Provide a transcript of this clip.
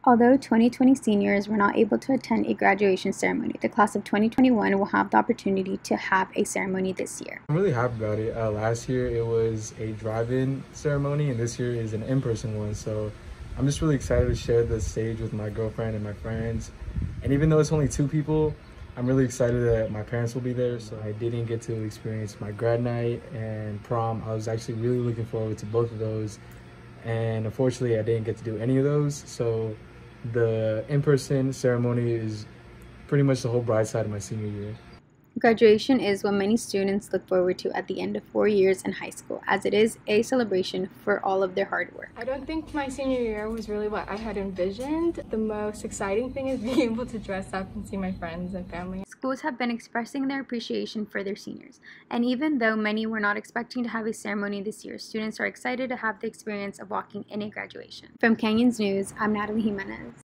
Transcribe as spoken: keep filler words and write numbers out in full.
Although twenty twenty seniors were not able to attend a graduation ceremony, the class of twenty twenty-one will have the opportunity to have a ceremony this year. I'm really happy about it. Uh, last year it was a drive-in ceremony and this year is an in-person one. So I'm just really excited to share the stage with my girlfriend and my friends. And even though it's only two people, I'm really excited that my parents will be there. So I didn't get to experience my grad night and prom. I was actually really looking forward to both of those. And unfortunately I didn't get to do any of those. So the in-person ceremony is pretty much the whole bright side of my senior year. Graduation is what many students look forward to at the end of four years in high school, as it is a celebration for all of their hard work. I don't think my senior year was really what I had envisioned. The most exciting thing is being able to dress up and see my friends and family. Schools have been expressing their appreciation for their seniors, and even though many were not expecting to have a ceremony this year, students are excited to have the experience of walking in a graduation. From Canyons News, I'm Natalie Jimenez.